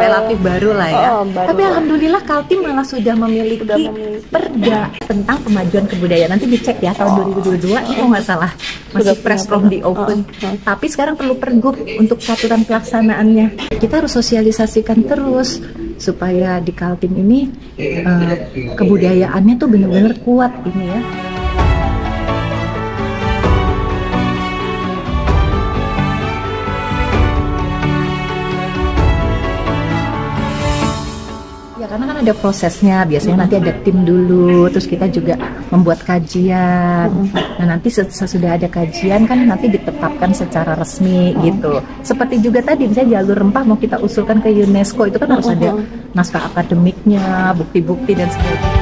relatif baru lah ya. Baru. Tapi alhamdulillah Kaltim malah sudah memiliki perda tentang kemajuan kebudayaan. Nanti dicek ya tahun 2022 kalau nggak salah masih fresh from the oven. Tapi sekarang perlu pergub untuk peraturan pelaksanaannya. Kita harus sosialisasikan terus supaya di Kaltim ini kebudayaannya tuh benar-benar kuat ini ya. Ya karena kan ada prosesnya, biasanya nanti ada tim dulu, terus kita juga membuat kajian. Nah nanti sesudah ada kajian kan nanti ditetapkan secara resmi gitu. Seperti juga tadi misalnya jalur rempah mau kita usulkan ke UNESCO itu kan harus ada naskah akademiknya, bukti-bukti dan sebagainya.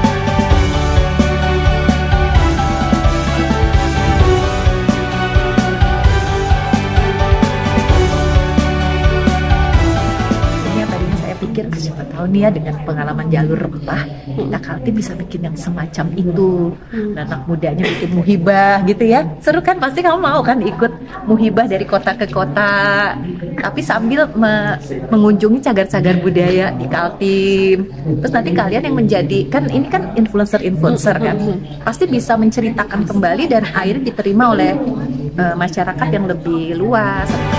Siapa tahu nih ya dengan pengalaman jalur rempah kita Kaltim bisa bikin yang semacam itu. Dan anak mudanya bikin muhibah gitu ya, seru kan? Pasti kamu mau kan ikut muhibah dari kota ke kota tapi sambil mengunjungi cagar-cagar budaya di Kaltim. Terus nanti kalian yang menjadi, kan ini kan influencer kan, pasti bisa menceritakan kembali dan akhirnya diterima oleh masyarakat yang lebih luas.